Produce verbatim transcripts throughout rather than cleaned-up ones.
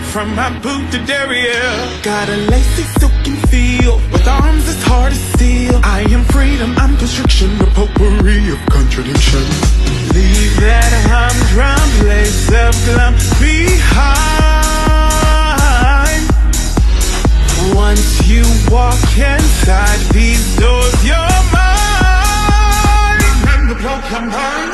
from my boot to derriere. Got a lacy silken feel, with arms as hard as steel. I am freedom, I'm constriction, a potpourri of contradiction. Leave that humdrum place of glum behind. Once you walk inside these doors, you're mine. And the blood combined.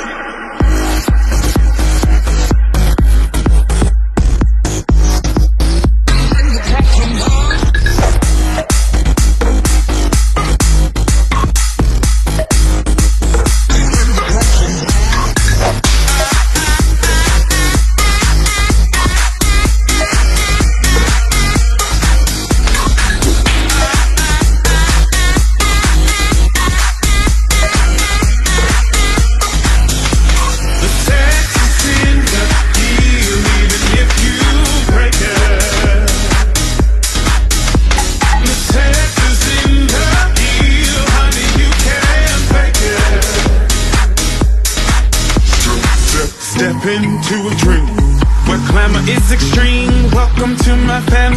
Step into a dream where glamour is extreme. Welcome to my family.